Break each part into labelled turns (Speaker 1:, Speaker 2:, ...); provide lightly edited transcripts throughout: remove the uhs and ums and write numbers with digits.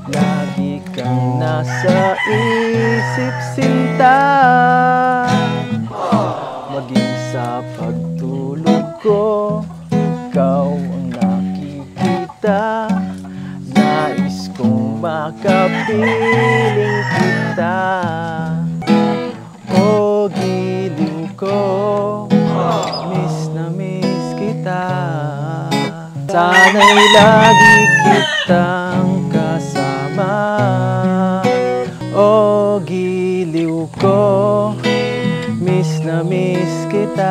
Speaker 1: Lagi kang nasa isip, sinta. Maging sa pagtulog ko, ikaw ang nakikita. Nais kong makapiling kita. O giliw ko, miss na miss kita. Sana'y lagi kitang kasama. O giliw ko, miss na miss kita.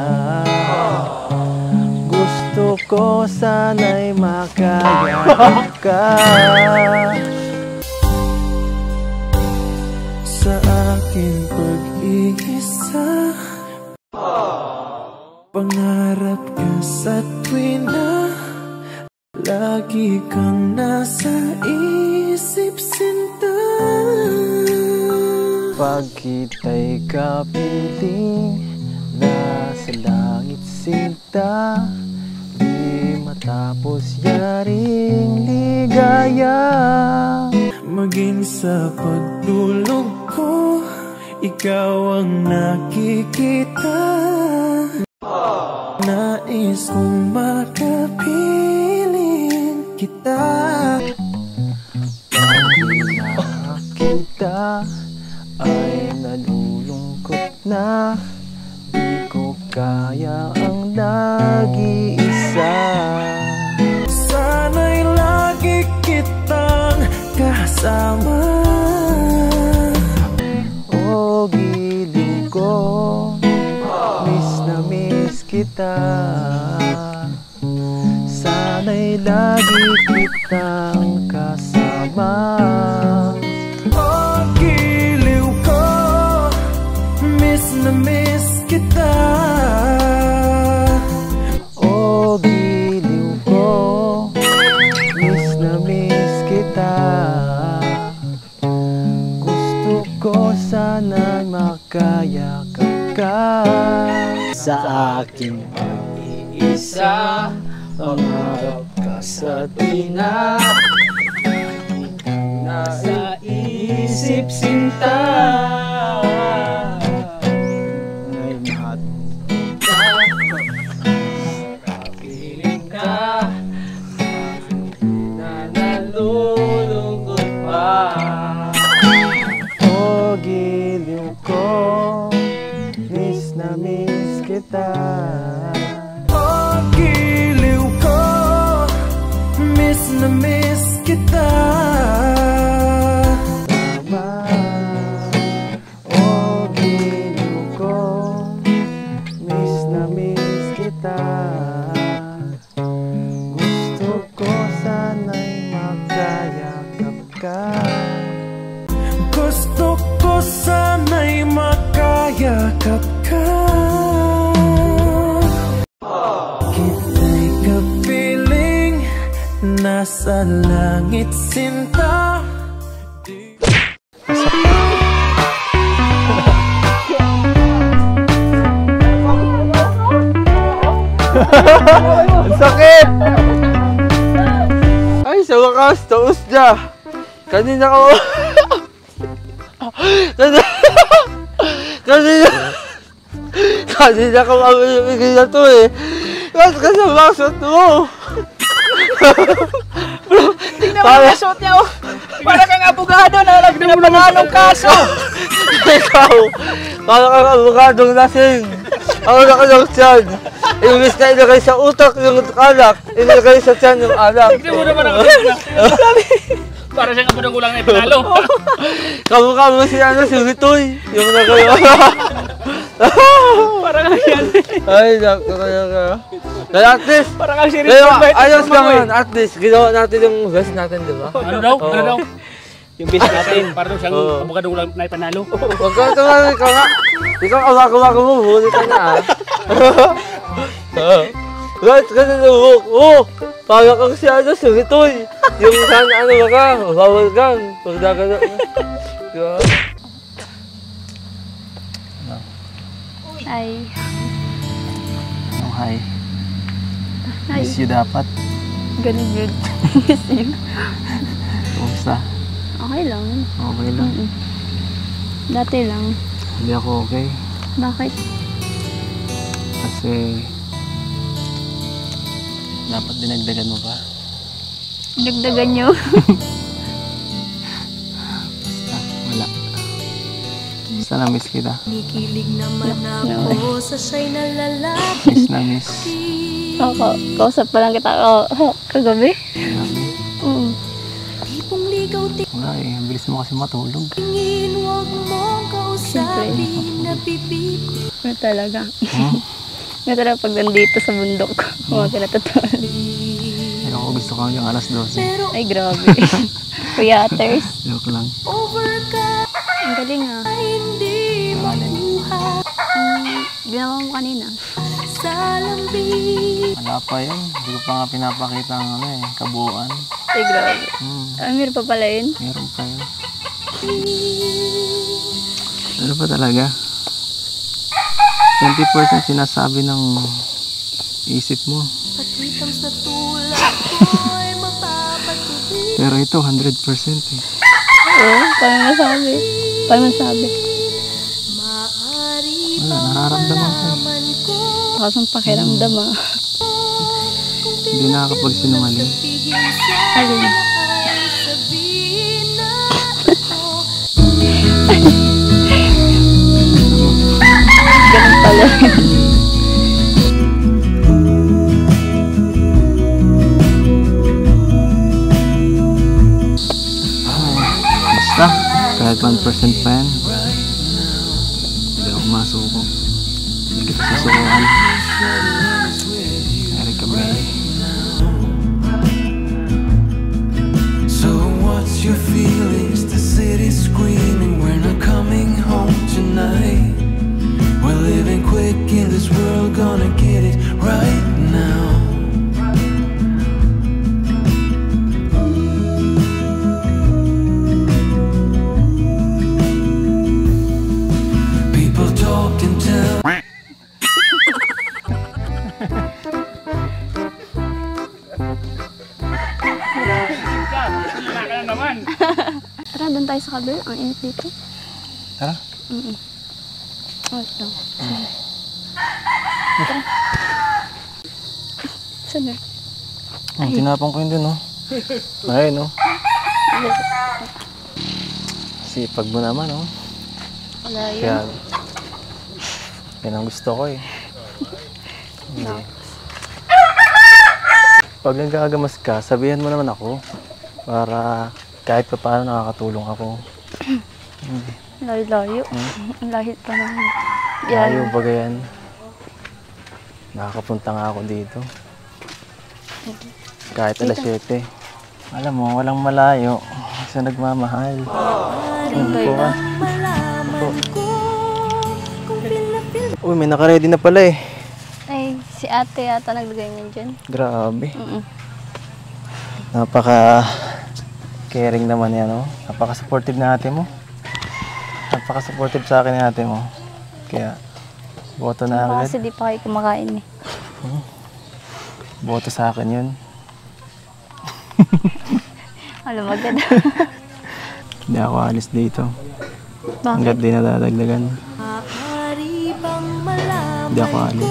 Speaker 1: Gusto ko sana'y makayakap ka.
Speaker 2: Sa aking pag-iisa, pangarap ka sa tuwina. Lagi kang nasa isip, sinta.
Speaker 1: Pag kita'y kapiling, nasa langit sinta. Di matapos yaring ligaya.
Speaker 2: Maging sa pagtulog ko, ikaw ang nakikita. Nais kong makapiling kita.
Speaker 1: Pag kita ay nalulungkot na. Di ko kaya ang nag-iisa.
Speaker 2: Sana'y lagi kitang kasama.
Speaker 1: O giliw ko, miss na miss kita. Sana'y lagi kitang kasama.
Speaker 2: O giliw ko, miss na miss kita.
Speaker 1: O giliw ko, miss na miss kita. Gusto ko sana'y makayakap ka. Sa aking pag-iisa, pangarap ka sa tina. Nasa isip, sinta. Ngay lahat ka, kapiling ka. Na nalulungkot pa. O giliw ko, miss na miss kita.
Speaker 2: O giliw ko, miss na miss kita.
Speaker 1: Tama. O giliw ko, miss na miss kita. Gusto ko sana'y makayakap ka.
Speaker 2: Gusto ko sana'y makayakap ka. Kita'y kapiling, nasa langit, sinta.
Speaker 1: Ang sakit! Ay, sa wakas, taos niya. Kanina ko... Kanina ko mamimigay na to eh. Ba't ka sa bakit mo?
Speaker 3: Tingnan mo yung suot niya, oh. Para kang abogado na nagpinapangalong kaso.
Speaker 1: Ikaw, para kang abogadong lasing. Ako nakalong tiyan. Imbis na ilagay sa utak yung alak, ilagay sa tiyan yung alak.
Speaker 3: Tingnan mo naman ako. Para siyang kapulang-ulang na ipinalo.
Speaker 1: Kamukha mo si Ritoy. Yung nagawa.
Speaker 3: Parang yan.
Speaker 1: Ay, nakakaya. Pero at least,
Speaker 3: Parang ang sirit
Speaker 1: pero
Speaker 3: ng bite.
Speaker 1: ayos naman. At least, ginawa natin yung best natin, di ba?
Speaker 3: Ano daw?
Speaker 1: Oo.
Speaker 3: Ano daw? Yung best natin. Para daw siyang kapulang-ulang na ipinalo.
Speaker 1: Huwag ka tumari ka nga. Ikaw, awak-awak mo, huli ka na ah. Right, ganun na buhok. Oh, para kang si Ritoy. Yung sana ano ba ka, bawal kang. Pag nagano. Diba?
Speaker 4: Hi.
Speaker 1: Oh, hi.
Speaker 4: Hi.
Speaker 1: Miss you dapat.
Speaker 4: Ganun yun. Miss you.
Speaker 1: Miss Kamusta?
Speaker 4: Okay lang.
Speaker 1: Okay lang.
Speaker 4: Dati lang.
Speaker 1: Hindi ako okay.
Speaker 4: Bakit?
Speaker 1: Kasi dapat dinagdagan mo pa.
Speaker 4: Dagdagan nyo.
Speaker 1: Wala. Basta na-miss kita.
Speaker 5: Nikilig naman ako sa siya'y nalalaki.
Speaker 1: Miss na miss.
Speaker 4: Kausap pa lang kita kagabi.
Speaker 1: Grabe.
Speaker 4: Oo.
Speaker 5: Tipong ligaw
Speaker 1: Wala eh. Ang bilis mo kasi matulog.
Speaker 5: tingin, huwag mong kausapin. Napipiko.
Speaker 4: Ano talaga?
Speaker 1: Hmm?
Speaker 4: Ano talaga pag nandito sa bundok. Mga kinatatuan.
Speaker 1: Ayoko ko gusto ko hanggang alas 12.
Speaker 5: Pero
Speaker 4: Ay, grabe. Kuyaters.
Speaker 1: Joke lang.
Speaker 5: over ka,
Speaker 4: Ang galing ah.
Speaker 5: hindi makuha.
Speaker 4: Ginawa mo kanina.
Speaker 5: Sa lambing,
Speaker 1: Wala pa yun. Hindi ko pa nga pinapakita ang kabuuan.
Speaker 4: Ay, grabe. Meron pa pala yun.
Speaker 1: Meron pa yun. Ano pa talaga? 20% sinasabi ng isip mo.
Speaker 5: patwitang sa tulad ko'y mapapatuloy.
Speaker 1: Pero ito 100% eh.
Speaker 4: Oo, paano masabi? Paano masabi?
Speaker 5: Maaari
Speaker 1: Wala, nararamdaman ko.
Speaker 5: man ko
Speaker 4: Kasang pakiramdam ah.
Speaker 1: Hindi nakakapagsinungaling.
Speaker 5: sabihin sa
Speaker 4: Alin?
Speaker 5: ay sabihin na ito.
Speaker 4: Ganun pala.
Speaker 1: Basta, kahit 1% pa yan. Hindi ako masuko. Hindi kita susukuan. Erika May.
Speaker 2: So what's your feelings? The city's screaming, we're not coming home tonight. We're living quick in this world, gonna get it right now. People talk and tell.
Speaker 4: Tara, doon tayo sa kabel. Ang init dito.
Speaker 1: Tara.
Speaker 4: Wait lang. Tara. Saan na?
Speaker 1: Ang tinapang ko yun dun, no? Ayun, no? Sipag mo naman, no?
Speaker 4: Wala yun.
Speaker 1: Kaya, yan ang gusto ko eh. Hindi. Pag nagkagamas ka, sabihan mo naman ako. Para kahit pa paano nakakatulong ako.
Speaker 4: Layo-layo. Ang lahit pa naman.
Speaker 1: Layo ba yan? Nakakapunta nga ako dito. Kahit alas 7. Alam mo, walang malayo sa nagmamahal. Ano po ka?
Speaker 5: Malaman ko kung feel
Speaker 1: Uy, may nakaready na pala eh.
Speaker 4: Ay, si ate yata naglagay niyan dyan.
Speaker 1: Grabe. Napaka-caring naman yan, no? Napaka-supportive na ate mo. Napaka-supportive sa akin ni ate mo. Kaya, boto na agad.
Speaker 4: Kasi di pa kayo kumakain eh.
Speaker 1: Boto sa akin yun.
Speaker 4: Alam, agad.
Speaker 1: Hindi ako alis dito.
Speaker 4: Bakit?
Speaker 1: Hanggat di nadadagdagan.
Speaker 5: maaari bang malaman
Speaker 1: Hindi ako alis.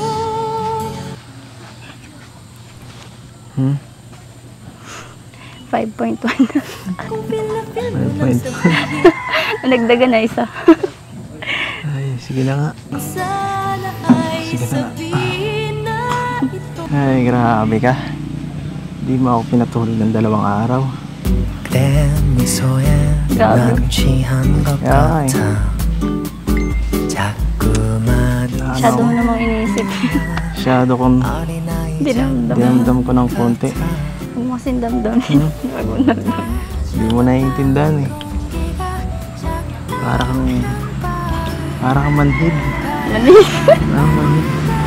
Speaker 4: 5.1.
Speaker 5: kung feel na feel mo
Speaker 1: Point.
Speaker 4: Nagdagan na isa.
Speaker 1: Ay, sige na nga.
Speaker 5: sana ay
Speaker 1: Sige na nga.
Speaker 5: sabihin na ito.
Speaker 1: Ay, grabe ka. Di mo ako pinatulog ng 2 araw.
Speaker 2: 내 미소에
Speaker 4: Grabe.
Speaker 2: 난 취한 것
Speaker 1: 야,
Speaker 2: 같아 자꾸만
Speaker 4: Masyado mo namang iniisip.
Speaker 1: Masyado kong
Speaker 2: 어린아이
Speaker 4: Dinamdam.
Speaker 1: dinamdam ko ng konti.
Speaker 4: Huwag mo kasing damdam. Huwag mo damdam.
Speaker 1: Hindi mo naiintindihan eh. Para kang manhid.
Speaker 4: Manis.
Speaker 1: Parang manhid.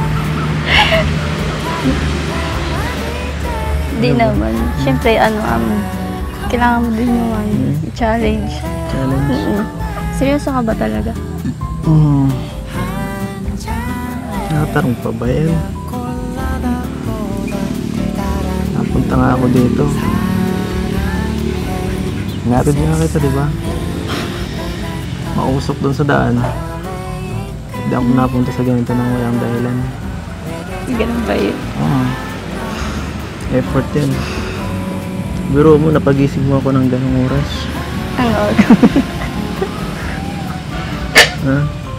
Speaker 4: Di naman. Siyempre, kailangan mo din yung challenge.
Speaker 1: Challenge.
Speaker 4: Seryoso ka ba talaga?
Speaker 1: Nakatarong pa ba yan? Napunta nga ako dito.
Speaker 6: Hinatid niya kita, di ba? Mausok doon sa daan. Hindi ako napunta sa ganito nang walang dahilan.
Speaker 4: Ganun ba yun?
Speaker 6: Oo. Effort yan. Biro mo, napagising mo ako ng ganong oras.
Speaker 4: Ano?
Speaker 6: Ha?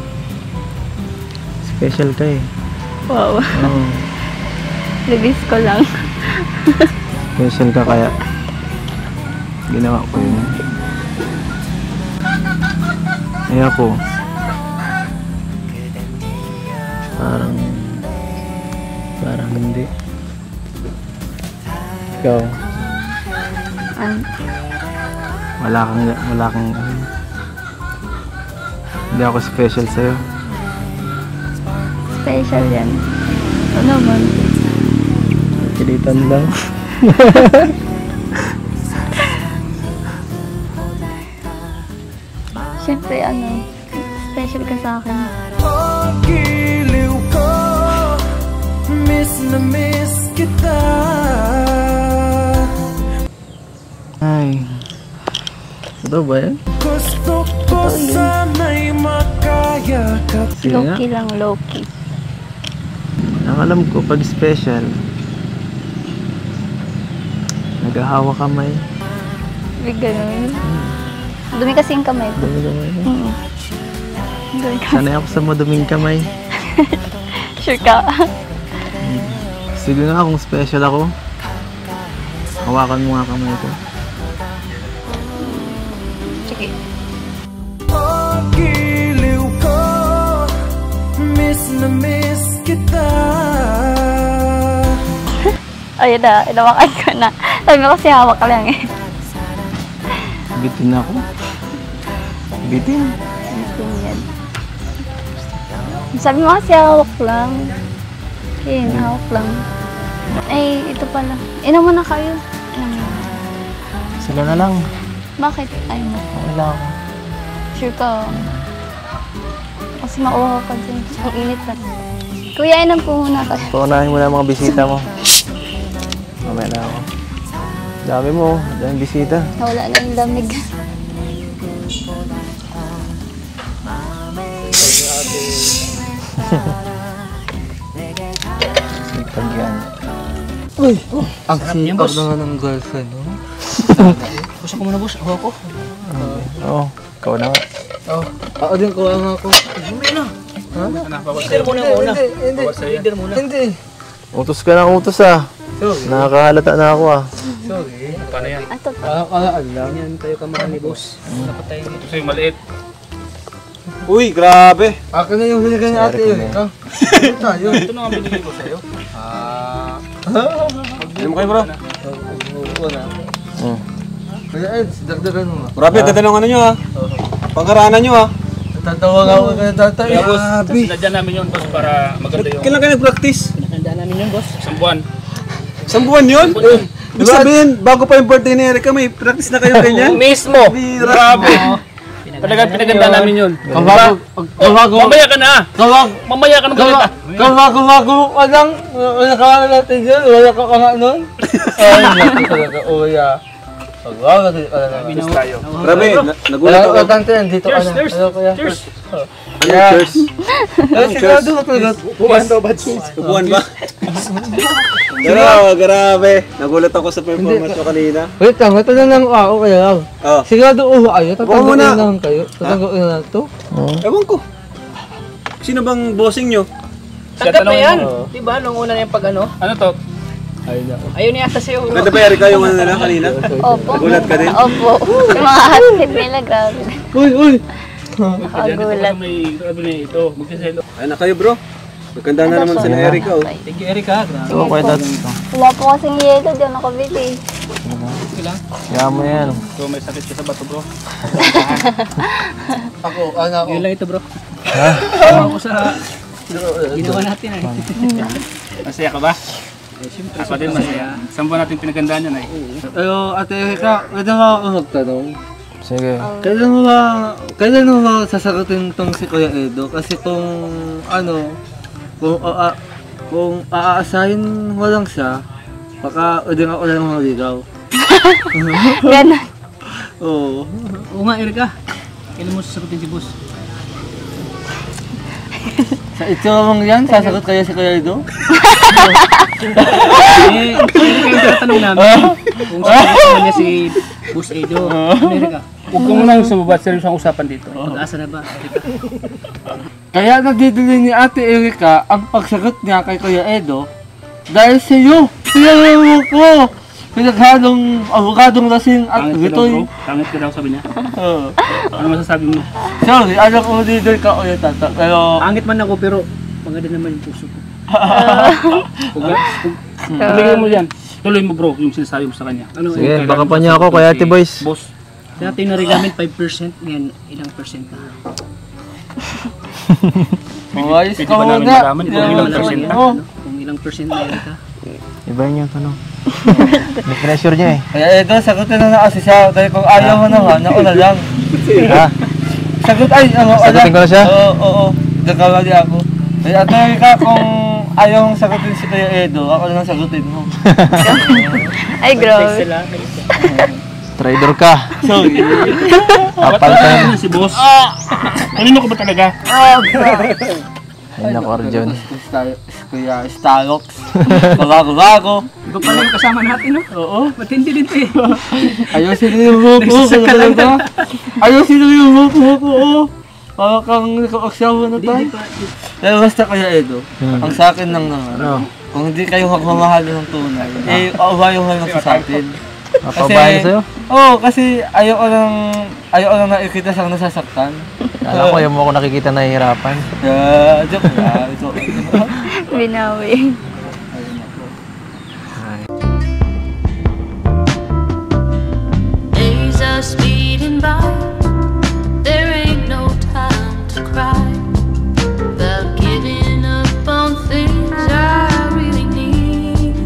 Speaker 6: Special ka eh.
Speaker 4: Wow.
Speaker 6: Oo.
Speaker 4: Libis ko lang.
Speaker 6: Special ka kaya ginawa ko yun. Eh ako, parang hindi. Ikaw, wala kang hindi ako special sa'yo.
Speaker 4: Special yan. Ano man?
Speaker 6: Pilitan lang.
Speaker 4: Siyempre, special ka sa akin.
Speaker 2: Pagiliw ko, miss na miss kita.
Speaker 6: Ay, ito ba yan?
Speaker 2: Gusto ko sana'y makayakap.
Speaker 6: Sige nga.
Speaker 4: Low-key lang, low-key.
Speaker 6: Ang alam ko, pag special, naghahawa kamay.
Speaker 4: Big ganun. Dumi kasi yung kamay ko.
Speaker 6: Dumi-dumi.
Speaker 4: Dumi ka.
Speaker 6: Sanay ako sa maduming kamay.
Speaker 4: Sure ka?
Speaker 6: Sige nga kung special ako. Hawakan mo nga kamay ko.
Speaker 4: Sige.
Speaker 2: Pagiliw ko, miss na miss kita.
Speaker 4: Ayun na, inawakan ko na. Sabi mo kasi hawak ka lang eh.
Speaker 6: Bitin ako. Bitin.
Speaker 4: Bitin yan. Sabi mo kasi hawak lang. Yun, hawak lang. Ay, ito pala. Inom mo na kayo. Inom mo.
Speaker 6: Sila na lang.
Speaker 4: Bakit? Ay mo.
Speaker 6: Okay lang ako.
Speaker 4: Sure ka. Kasi mauha ka dyan. Ang init na. Kuya, inom po muna tayo.
Speaker 6: Paunahin mo na ang mga bisita mo. Mamaya na ako. Dami mo. Daming bisita.
Speaker 4: Nawala na yung lamig.
Speaker 6: Sipag yan.
Speaker 1: Uy! Ang sipag naman ng girlfriend, no?
Speaker 3: Gusto ko muna, boss. Ako.
Speaker 6: Oo. Ikaw na nga.
Speaker 1: Ako din, kuha nga ako.
Speaker 3: Leader muna muna.
Speaker 1: Hindi.
Speaker 3: Leader muna.
Speaker 1: Hindi.
Speaker 6: Utos ka ng utos ah.
Speaker 1: Sorry.
Speaker 6: Nakakahalata na ako ah.
Speaker 1: Sorry.
Speaker 3: Paano yan?
Speaker 4: Ito pa.
Speaker 1: Alaan lang.
Speaker 3: Yan tayo kamahan ni boss. Dapat tayo dito sa'yo maliit.
Speaker 6: Uy, grabe.
Speaker 1: Akin na yung huli ka ni ate yun. Ito. Ito tayo.
Speaker 3: Ito na nga binigay ko sa'yo.
Speaker 6: Hindi mo kayo bro.
Speaker 1: Oo na.
Speaker 6: Oh.
Speaker 1: Kaya Ed, dagdagan mo nga.
Speaker 6: Grabe, ganda ng ano nyo ah. Pangkaraanan nyo ah.
Speaker 1: Natatawa nga ako kaya tatay.
Speaker 3: Kaya boss, sinadyan namin yun boss para maganda yung...
Speaker 6: Kailan kayo nag-practice?
Speaker 3: Sinadyan namin yun boss. Isang buwan.
Speaker 6: Isang buwan yun? Ibig sabihin, bago pa yung birthday ni Erica, may practice na kayo ganyan?
Speaker 3: Mismo! Grabe! Talagang pinaganda namin yun. Mamaya ka na! Mamaya ka na maganda.
Speaker 1: Kawago ka lang. Wala ka nga natin dyan. Wala ka nga nun. Ay, natin talaga. Uya. Kawago ka lang.
Speaker 6: Grabe, nagulat ako.
Speaker 1: Tante, dito ka na.
Speaker 3: Cheers!
Speaker 1: Ano kaya?
Speaker 3: Cheers!
Speaker 6: Cheers!
Speaker 1: Sigurado ka talaga.
Speaker 6: Ubuan ba? Pero, grabe. Nagulat ako sa performance ko kanina.
Speaker 1: Wait lang, ito na lang ako kaya lang.
Speaker 6: Oh.
Speaker 1: Sigurado kayo.
Speaker 6: Huwag
Speaker 1: Tatanggapin
Speaker 6: muna.
Speaker 1: lang kayo. Tatanggapin na lang ito.
Speaker 6: Ewan ko. Sino bang bossing nyo?
Speaker 3: Tanggap na yan! Diba, nung una na yung pag ano? Ano to? Ayun yata sa'yo.
Speaker 6: Ganda ba Erica yung ano na kanina?
Speaker 4: Opo.
Speaker 6: Nagulat ka din?
Speaker 4: Opo. Yung mga hatid nila, grabe.
Speaker 1: Uy!
Speaker 4: Nakagulat.
Speaker 3: May grabe na ito. Magkaselo.
Speaker 6: Ay na kayo bro. Maganda na naman sila Erica oh.
Speaker 3: Thank you, Erica. Grabe.
Speaker 6: Oo, kaya dito.
Speaker 4: Wala po kasing yelo, di ako nakabili.
Speaker 6: Kaya mo yan.
Speaker 3: So may sakit ka sa bato bro.
Speaker 1: Ako, anak ko.
Speaker 3: Yun lang ito bro.
Speaker 6: Ha?
Speaker 3: Ako sa ginawa natin ay. Masaya ka ba? Eh, siyempre. Ako din masaya. Saan ba natin pinagandaan yan ay?
Speaker 1: Ayo, ate Erika, pwede nga ako magtanong.
Speaker 6: Sige.
Speaker 1: Kailan mo ba sasagutin tong si Kuya Edo? Kasi kung kung aasahin mo lang siya, baka pwede nga ako lang maligaw.
Speaker 4: Ganon.
Speaker 6: Oo.
Speaker 3: Oo nga, Erika. Kailan mo sasagutin si boss?
Speaker 1: Sa itsura mong yan, sasagot kaya si Kuya Edo?
Speaker 3: Kaya yung tinatanong namin. Kung sasagutin niya si Boss Edo. Ano, Erika? Huwag ka muna sa baba. Seryoso ang usapan dito. Pag-asa na ba, Erika?
Speaker 1: Kaya nadidili ni Ate Erika ang pagsagot niya kay Kuya Edo dahil sa iyo. Pinalo mo ko. Pinaghalong abogadong lasing at
Speaker 3: Pangit ka daw,
Speaker 1: gitoy.
Speaker 3: bro. Pangit ka daw, sabi niya.
Speaker 1: Oo.
Speaker 3: Ano masasabi mo?
Speaker 1: Sorry, alam ko leader ka ulit tata. Pero
Speaker 3: Pangit man ako, pero maganda naman yung puso ko. Tuloy mo yan. Tuloy mo, bro, yung sinasabi mo sa kanya. Ano,
Speaker 7: Sige, baka pa niya ako kay Ate Boys.
Speaker 3: Boss, dati narigamin 5%, ngayon ilang percent na?
Speaker 1: mawayos
Speaker 3: Pwede
Speaker 1: ka
Speaker 3: ba namin
Speaker 1: muna.
Speaker 3: malaman kung ilang percent na?
Speaker 1: Oo.
Speaker 3: Kung ilang percent na, Erika?
Speaker 7: Iba yun yung tanong. May pressure niya eh.
Speaker 1: Kaya Edo, sagutin na kasi siya. Dahil kung ayaw mo naman, nauna lang.
Speaker 7: Ha?
Speaker 1: Sagot ay, ano,
Speaker 7: Sagutin ko na siya?
Speaker 1: Oo. Nagkamali ako. Kaya Ate Erika, kung ayaw mong sagutin si Kuya Edo, ako na lang sagutin mo.
Speaker 4: Ay, grabe.
Speaker 7: Trader ka.
Speaker 1: Sorry.
Speaker 7: Kapal ka
Speaker 3: Ano
Speaker 7: yun.
Speaker 3: si boss? Kanino ko ba talaga?
Speaker 7: Ay naku, Arjun.
Speaker 1: Kuya Stalox. Bago-bago.
Speaker 3: Iba pala yung kasama natin, no? Oo. Matindi din to eh.
Speaker 1: Ayusin mo yung buhok mo.
Speaker 3: Nagsasakalan ka.
Speaker 1: Ayusin mo yung buhok mo. Oo. Para kang nakakasyawa na tayo. Pero basta Kuya Edo, ang sa akin lang naman,
Speaker 7: Ano?
Speaker 1: kung hindi kayo magmamahal ng tunay, eh, aubayuhan lang sa atin.
Speaker 7: Mapabayan sa'yo?
Speaker 1: Oo, kasi ayaw ko lang nakikita siyang nasasaktan.
Speaker 7: Kala ko, ayaw mo ako nakikita nahihirapan.
Speaker 1: Joke lang.
Speaker 4: Binawi.
Speaker 5: Days are speeding by. There ain't no time to cry about giving up on things I really need.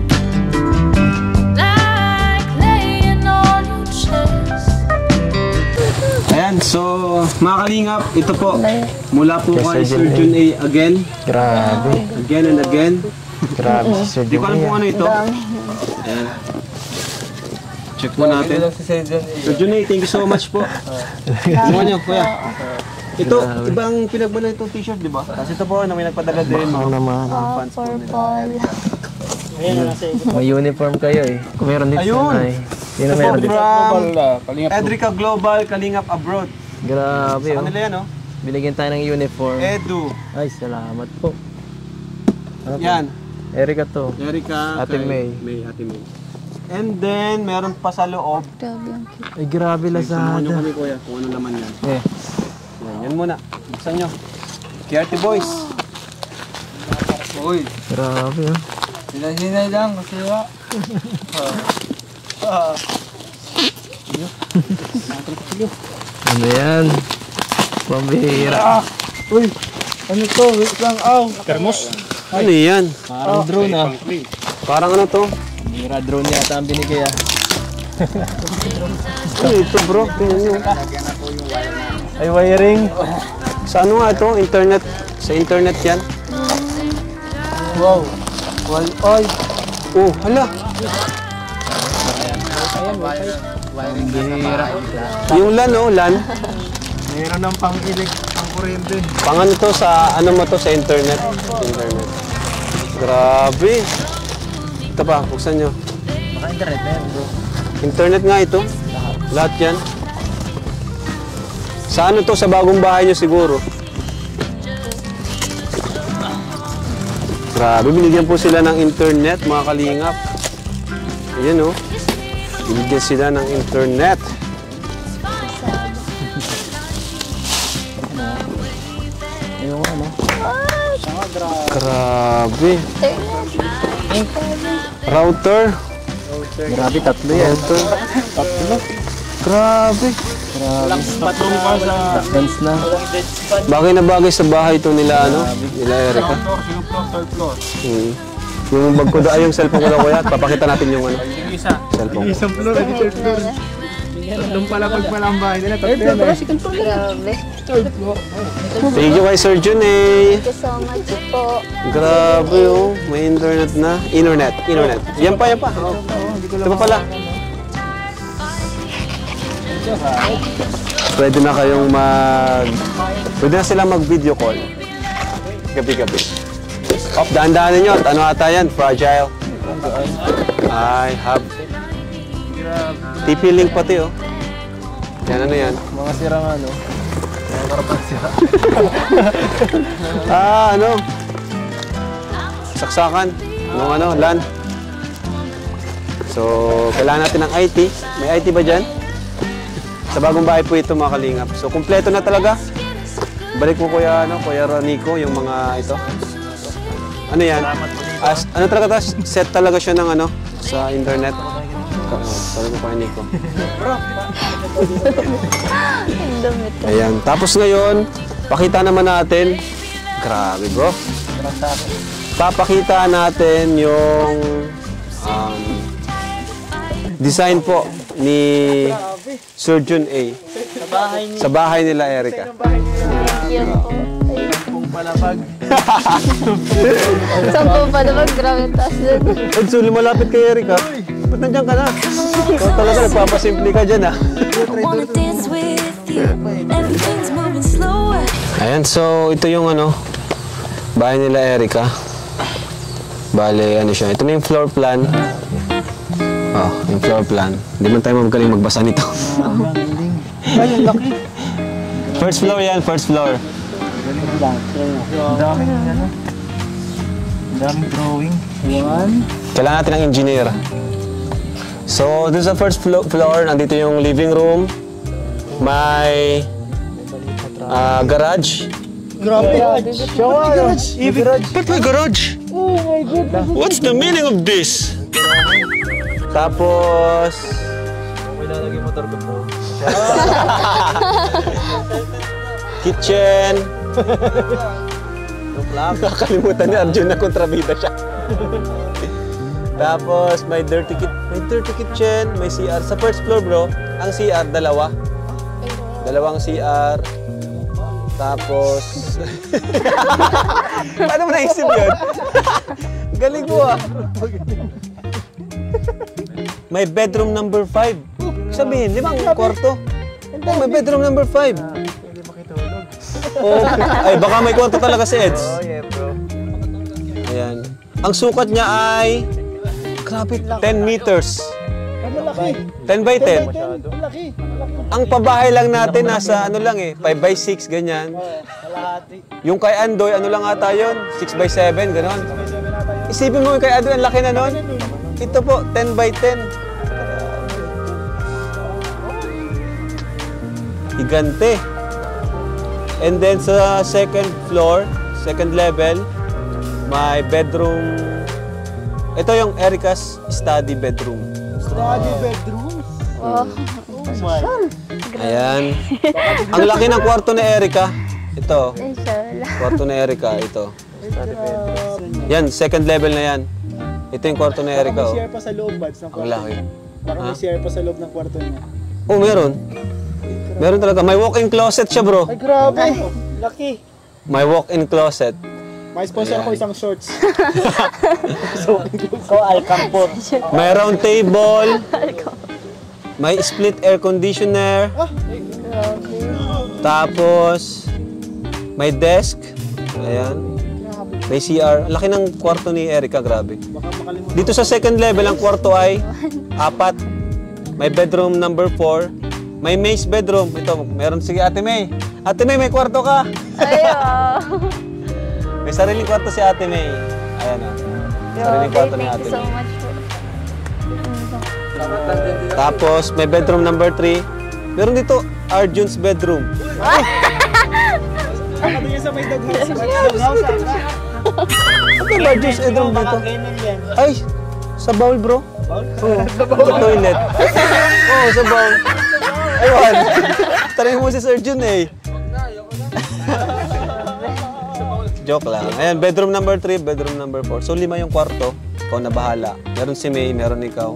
Speaker 5: Like laying on your chest.
Speaker 6: Ayan, so mga kalingap, ito po. Mula po kay Sir Jun A again.
Speaker 7: Grabe.
Speaker 6: Again and again.
Speaker 7: Grabe si Sir
Speaker 6: Di ko alam
Speaker 7: Jun.
Speaker 6: kung ano ito. Ayan. Check po natin. Sir Jun A, thank you so much po. Ano nyo, kuya? Ito, ibang pinagmana itong t-shirt, di ba? Kasi ito po, may nagpadaga din.
Speaker 7: Ano naman.
Speaker 6: Fans po nila.
Speaker 4: Purple.
Speaker 7: May uniform kayo eh. Kung meron dito.
Speaker 6: Ayun.
Speaker 7: Ay. Sino
Speaker 6: Ito po
Speaker 7: meron dito?
Speaker 6: from Edrica Global, Kalingap Abroad.
Speaker 7: Grabe
Speaker 6: Sa
Speaker 7: oh.
Speaker 6: kanila yan, oh.
Speaker 7: Binigyan tayo ng uniform.
Speaker 6: Edu.
Speaker 7: Ay, salamat po. Ano to?
Speaker 6: Yan.
Speaker 7: Erika to.
Speaker 6: Erica.
Speaker 7: Ate
Speaker 6: kay
Speaker 7: May.
Speaker 6: Ate May. And then, meron pa sa loob.
Speaker 4: Grabe ang cute.
Speaker 7: Ay, grabe
Speaker 6: Samahan nyo
Speaker 7: Lazada.
Speaker 6: kami, kuya, kung ano naman yan.
Speaker 7: Eh,
Speaker 6: Yan muna. Buksan nyo. Kiarte Boys.
Speaker 1: Uy,
Speaker 7: grabe oh.
Speaker 1: hinay-hinay lang kasi wa.
Speaker 7: Ano yan? Pambihira.
Speaker 1: Uy, ano to? Wait lang, aw.
Speaker 3: Termos.
Speaker 6: Ano yan?
Speaker 7: Parang drone ah.
Speaker 6: Parang ano to?
Speaker 7: Pambihira drone yata ang binigay ah.
Speaker 6: Ano ito bro? Tingnan nyo.
Speaker 7: Ay, wiring.
Speaker 6: Sa ano nga ito? Internet. Sa internet yan.
Speaker 1: Wow. Ay,
Speaker 6: Oh, hala.
Speaker 7: Pambihira.
Speaker 6: Yung LAN, oh, LAN.
Speaker 7: Mayroon ng pang-ilig ang kuryente.
Speaker 6: Pang ano to sa, ano mo to sa internet? Internet. Grabe. Ito pa, buksan nyo.
Speaker 7: Baka internet na yan bro.
Speaker 6: Internet nga ito. Lahat yan. Sa ano to? Sa bagong bahay nyo siguro. Grabe, binigyan po sila ng internet, mga kalingap. Ayan oh. Binigyan sila ng internet.
Speaker 7: Ayun ano.
Speaker 6: Grabe. Router.
Speaker 7: Grabe, tatlo yan.
Speaker 6: Tatlo. Grabe.
Speaker 3: Patrong pa sa
Speaker 7: Dance na.
Speaker 6: Bagay na bagay sa bahay ito nila, ano? Nila Erica.
Speaker 3: third floor.
Speaker 6: Yung bag ko daw, ay yung cellphone ko daw kuya. Papakita natin yung ano,
Speaker 3: Yung isa.
Speaker 6: cellphone ko.
Speaker 3: Isang floor, hindi third floor. Doon pala pagpala ang bahay nila. Third floor pala, second floor.
Speaker 4: Grabe.
Speaker 6: Thank you kay Sir Jun
Speaker 4: Thank you so much po.
Speaker 6: Grabe oh, may internet na. Internet. Yan pa, yan pa. Oh. Ito pa pala. Pwede na kayong pwede na silang mag-video call. Gabi-gabi. Daan-daanin nyo. Ano ata yan? Fragile. I have. TP-Link pati, oh. Yan, ano yan?
Speaker 7: Mga sirang ano. Mga karapang sira.
Speaker 6: Ano? Saksakan. Nung ano, LAN. So, kailangan natin ng IT. May IT ba dyan? Sa bagong bahay po ito, mga kalingap. So, kumpleto na talaga. Balik mo, Kuya Nico, yung mga ito. Ano yan? Ano talaga ito? Set talaga siya ng ano, sa internet. Sabi mo, Kuya Nico. Ayan. Tapos ngayon, pakita naman natin. Grabe, bro. Papakita natin yung design po ni Surgeon A sa bahay nila, Erica.
Speaker 4: Yun po.
Speaker 7: Kung palapag.
Speaker 4: Sampung palapag, grabe taas dun.
Speaker 6: Edso, lumalapit kay Erica. Ba't nandiyan ka na? Ikaw talaga, nagpapasimple ka dyan, ha?
Speaker 5: Wanna dance with you. Everything's moving slower.
Speaker 6: Ayan, so ito yung ano, bahay nila, Erica. Bale, ano siya. Ito na yung floor plan. Oh, yung floor plan. Hindi man tayo magaling magbasa nito.
Speaker 7: Ay, ang laki.
Speaker 6: First floor yan, first floor.
Speaker 7: Ang daming ano. Ang daming drawing.
Speaker 6: Kailangan natin ng engineer. So, dun sa first floor, nandito yung living room. May garage.
Speaker 7: Grabe. Garage. Garage.
Speaker 6: Ba't may garage?
Speaker 7: Oh my God.
Speaker 6: What's the meaning of this? Tapos...
Speaker 7: Okay na lagi motor ko po.
Speaker 6: Kitchen. Nakakalimutan ni Arjun na kontrabida siya. Tapos may dirty kitchen, may CR. Sa first floor, bro, ang CR, dalawang CR. Tapos... Paano mo naisip yun? Galing mo, ah. May bedroom number 5. Sabihin, 5 kwarto. Oh, may bedroom number 5.
Speaker 7: Hindi makitulog.
Speaker 6: Oh, ay, baka may kwarto talaga si Eds.
Speaker 7: Oh, yeah, bro.
Speaker 6: Ayan. Ang sukat niya ay... Grabe, 10 meters.
Speaker 7: Ang laki.
Speaker 6: 10 by 10.
Speaker 7: Ang laki.
Speaker 6: Ang pabahay lang natin, nasa ano lang eh, 5 by 6, ganyan.
Speaker 7: Kalahati.
Speaker 6: Yung kay Andoy, ano lang ata yun? 6 by 7, gano'n. Isipin mo yung kay Andoy, ang laki na nun. Ito po, 10 by 10. Higante. And then sa second floor, second level, may bedroom. Ito yung Erica's study bedroom.
Speaker 7: Study bedroom.
Speaker 4: Oh.
Speaker 6: Ayan. Ang laki ng kwarto ni Erica. Ito.
Speaker 4: Inshallah.
Speaker 6: Kwarto ni Erica, ito. Yan, second level na yan. Ito yung kwarto ni Erica.
Speaker 7: May
Speaker 6: Oh.
Speaker 7: share pa sa loob, Bads, ng
Speaker 6: Ang
Speaker 7: kwarto
Speaker 6: laki.
Speaker 7: niya. Baka may share pa sa loob ng kwarto niya.
Speaker 6: Oh, meron. Meron talaga. May walk-in closet siya, bro.
Speaker 7: Ay, grabe. Laki.
Speaker 6: May walk-in closet.
Speaker 7: May sponsor ako isang shorts. So, Alcampor.
Speaker 6: May round table. May split air conditioner. Tapos, may desk. Ayan. May CR. Laki ng kwarto ni Erica, grabe.
Speaker 7: Baka makalimutan.
Speaker 6: Dito sa second level, ang kwarto ay 4. May bedroom number 4. May maid's bedroom. Ito, meron. Sige, Ate May. Ate May, may kwarto ka.
Speaker 4: Ayaw.
Speaker 6: May sariling kwarto si Ate May. Ayan o. Sariling kwarto ni
Speaker 4: Thank
Speaker 6: Ate
Speaker 4: you so
Speaker 6: May.
Speaker 4: much po.
Speaker 6: Tapos, may bedroom number 3. Meron dito, Arjun's bedroom.
Speaker 7: Ano yan sa may doghouse? Doghouse,
Speaker 6: Ano ba Arjun's bedroom dito?
Speaker 7: yan.
Speaker 6: Ay, sa bowl, bro. Oo, sa toilet. Oo, sa bowl. Aywan. Tanay mo si Sir Jun eh. Joke lang. Ayan, bedroom number 3, bedroom number 4. So, 5 yung kwarto. Ikaw na bahala. Meron si May, meron ikaw.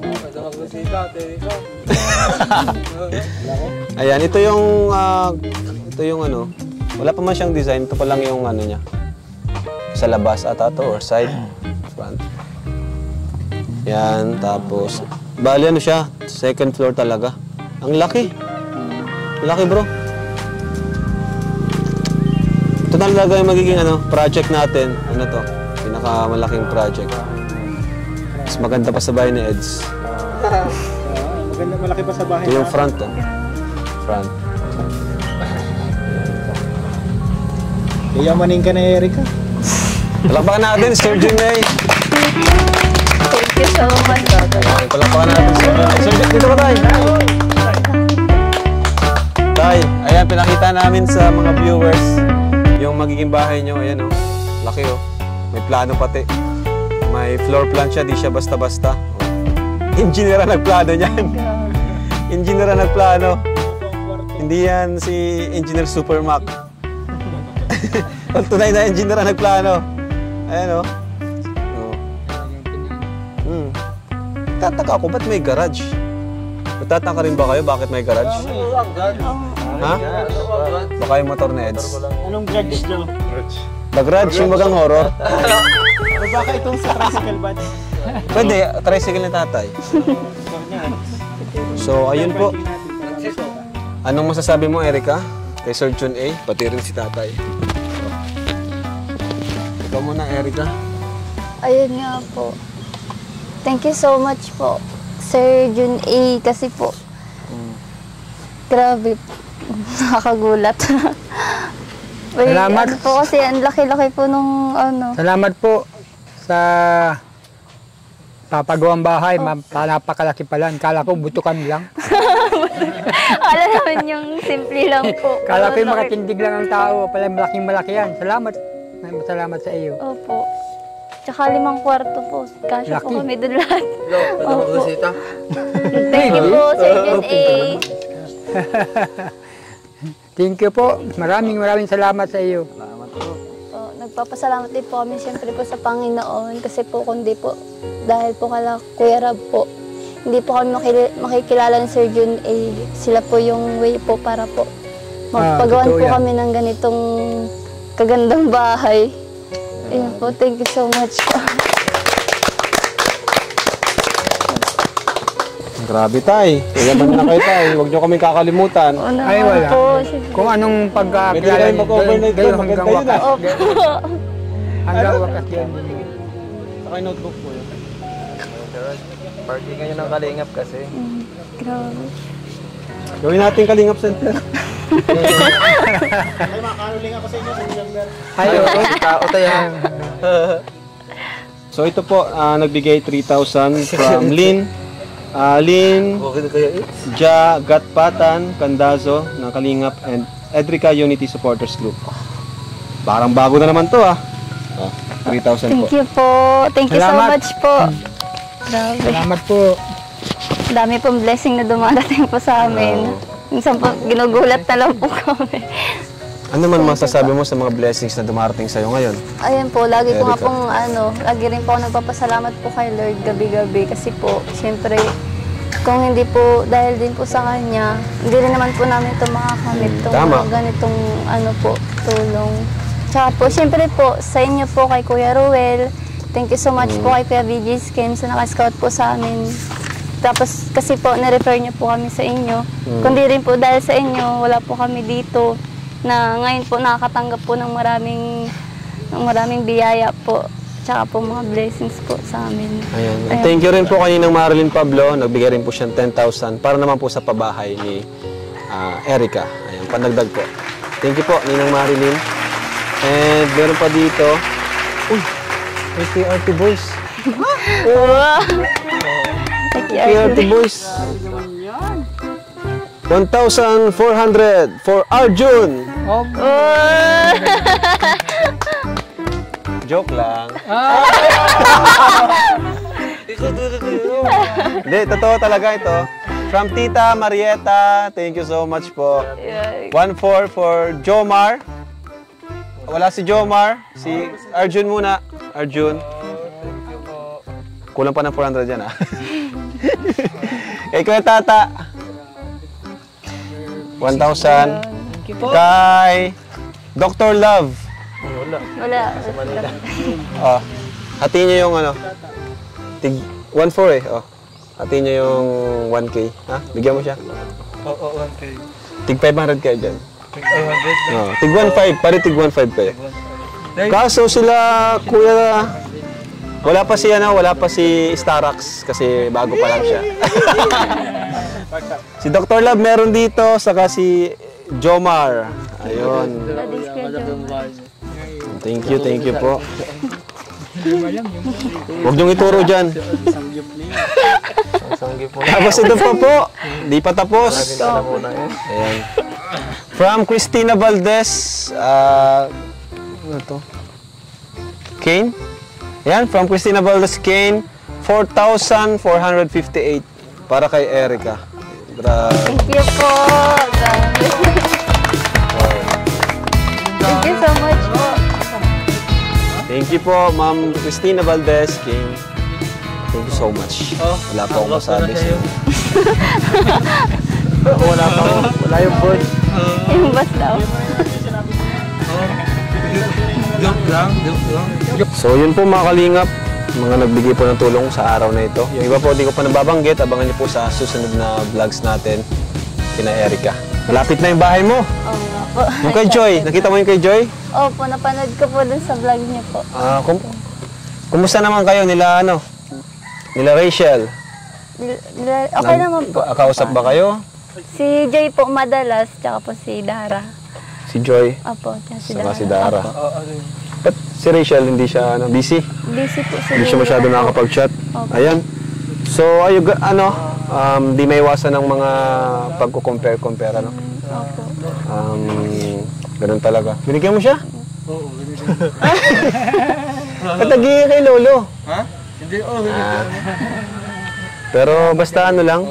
Speaker 6: Ayan, ito yung ano. Wala pa man siyang design. Ito pa lang yung ano niya. Sa labas ata to or side. Front. Yan, tapos. Bali ano siya? Second floor talaga. Ang laki. Laki bro. Ito talaga yung magiging project natin. Ano to? Pinakamalaking project. Mas maganda pa sa bahay ni Eds.
Speaker 7: Maganda, malaki pa sa bahay.
Speaker 6: Ito yung front to. Front.
Speaker 7: Yayamanin ka na, Erica.
Speaker 6: Palakpakan natin, Sir Junay.
Speaker 4: Thank you so much.
Speaker 6: Palakpakan natin, Sir Junay. Sir Junay, dito ka tayo. Tay, ayan, pinakita namin sa mga viewers yung magiging bahay nyo. Ayan, oh. Laki, oh. May plano pati. May floor plan siya, di siya basta-basta. Oh. Engineer ang nagplano niyan. Engineer ang nagplano. Hindi yan si Engineer Supermac. Ang tunay na engineer ang nagplano. Ayan, oh. Tataka ako, ba't may garage? Tataka rin ba kayo bakit may garage? Ha? Baka yung motor na Eds.
Speaker 7: Anong garage daw?
Speaker 6: Garage, yung bagang horror.
Speaker 7: O baka itong sa tricycle ba?
Speaker 6: Pwede, tricycle ni tatay. So, ayun po. Anong masasabi mo, Erica? Kay Sir Jun A, pati rin si tatay. Ikaw muna, Erica.
Speaker 4: Ayun nga po. Thank you so much po, Sir Jun A, kasi po, grabe, nakakagulat.
Speaker 8: Salamat.
Speaker 4: Ano po kasi, ang laki-laki po nung ano.
Speaker 8: Salamat po sa papagawang bahay. Napakalaki pala. Kala ko butukan lang.
Speaker 4: Kala naman yung simple lang po.
Speaker 8: Kala ko yung makatindig lang ang tao. Pala malaking-malaki yan. Salamat. Salamat sa iyo.
Speaker 4: Opo. Tsaka 5 kwarto po. Kasya po
Speaker 8: Laki.
Speaker 4: kami doon lahat.
Speaker 1: Opo.
Speaker 4: Thank you po, Sir Jun A.
Speaker 8: Thank you po. Maraming salamat sa iyo.
Speaker 4: So, nagpapasalamat din po kami siyempre po sa Panginoon kasi po kundi po dahil po kala Kuya Rab po hindi po kami makikilala ni Sir Jun A. Sila po yung way po para po magpagawan
Speaker 8: totoo
Speaker 4: po
Speaker 8: yan.
Speaker 4: kami ng ganitong kagandang bahay. Ayun po, thank you so much po.
Speaker 6: Grabe, tay. Yaman na kayo, tay. Huwag nyo kaming kakalimutan.
Speaker 4: Oo naman
Speaker 8: Ay, wala.
Speaker 4: po. Siyempre.
Speaker 8: Kung anong pagkakilala
Speaker 6: Pwede kayo mag-overnight
Speaker 8: gayon
Speaker 6: doon,
Speaker 8: hanggang
Speaker 6: maganda yun,
Speaker 8: wakas.
Speaker 4: Opo.
Speaker 8: Hanggang wakas yan.
Speaker 6: Saka yung notebook po yun.
Speaker 7: Parking ngayon ng Kalingap kasi.
Speaker 4: Grabe.
Speaker 6: Gawin natin Kalingap Center.
Speaker 7: Ay, makakaroling ako sa inyo sa November.
Speaker 8: Ayo.
Speaker 6: So ito po, nagbigay 3,000 from Lynn. Lynn, Ja, Gatpatan, Candazo, ng Kalingap, and Edrica Unity Supporters Group. Parang bago na naman to 3,000 po.
Speaker 4: Thank you po. Thank you so
Speaker 8: Salamat.
Speaker 4: much po. Grabe.
Speaker 8: Salamat po.
Speaker 4: Dami pong blessing na dumarating po sa amin. Minsan po, ginugulat na lang po kami.
Speaker 6: Ano man masasabi mo sa mga blessings na dumarating sa'yo ngayon?
Speaker 4: Ayun po, lagi ko nga
Speaker 6: Erica.
Speaker 4: pong lagi rin po ako nagpapasalamat po kay Lord gabi-gabi kasi po, siyempre, kung hindi po, dahil din po sa Kanya, hindi rin naman po namin ito makakamit, itong
Speaker 6: Tama.
Speaker 4: mga ganitong tulong. Tsaka po, siyempre po, sa inyo po kay Kuya Ruel, thank you so much po kay Kuya VJ Skin sa naka-scout po sa amin. Tapos kasi po, na-refer niyo po kami sa inyo. Kundi rin po dahil sa inyo, wala po kami dito na ngayon po nakakatanggap po ng maraming biyaya po. Tsaka po mga blessings po sa amin.
Speaker 6: Ayan. And thank you rin po kaninang Marilyn Pablo. Nagbigay rin po siya ng 10,000 para naman po sa pabahay ni Erica. Ayan, pandagdag po. Thank you po, Ninang Marilyn. And meron pa dito. Uy, APRT Boys. APRT Boys. 1,400 for Arjun. Joke lang. Hindi, totoo talaga ito. From Tita Marieta, thank you so much po. 1,400 for Jomar. Wala si Jomar. Si Arjun muna. Arjun. Kulang pa ng 400 yan, Kay Kuya Tata. 1,000. Kay Dr. Love.
Speaker 4: Wala.
Speaker 6: Hatiin niyo yung tig 1,400 Hatiin niyo yung 1K. Ha? Bigyan mo siya.
Speaker 1: Oo, 1K.
Speaker 6: Tig 500 kayo dyan. No, tig 1.5, pare tig 1.5 kayo. Kaso sila, kuya, wala pa si Starax kasi bago pa lang siya. Si Dr. Love meron dito, saka si Jomar. Ayun. Thank you po. Huwag niyong ituro dyan. Tapos ito pa po, di pa tapos. Ayan. From Christina Valdez, ano to? Kane? Ayan, from Christina Valdez Kane, 4,458 para kay Erica. Grabe.
Speaker 4: Thank you po. Thank you so much po.
Speaker 6: Thank you po, Ma'am Christina Valdez King. Thank you so much. Wala pa akong masabi sa'yo.
Speaker 7: Wala yung board.
Speaker 4: Yung bus daw.
Speaker 1: Joke lang.
Speaker 6: So yun po mga kalingap, mga nagbigay po ng tulong sa araw na ito. Yung iba po, di ko pa nababanggit. Abangan niyo po sa susunod na vlogs natin kina Erica. Malapit na yung bahay mo.
Speaker 4: Oo nga po.
Speaker 6: Yung kay Joy. Nakita mo yung kay Joy?
Speaker 4: Opo, napanood ko po dun sa vlog niyo po.
Speaker 6: Kumusta naman kayo nila Rachel?
Speaker 4: Okay naman po.
Speaker 6: Kausap ba kayo?
Speaker 4: Si Joy po madalas, tsaka po si Dara.
Speaker 6: Si Joy?
Speaker 4: Opo, tsaka si
Speaker 6: Saka
Speaker 4: Dara.
Speaker 6: si Dara.
Speaker 4: Opo.
Speaker 6: But si Rachel, hindi siya busy?
Speaker 4: Busy po siguro.
Speaker 6: Hindi siya masyado nakakapag-chat. Ayan. So, di may iwasan ng mga pagko-compare, ano?
Speaker 4: Opo.
Speaker 6: Ganun talaga. Binigyan mo siya? Oo, binigyan. Katagi kay Lolo.
Speaker 1: Ha? Hindi,
Speaker 6: Pero basta ano lang,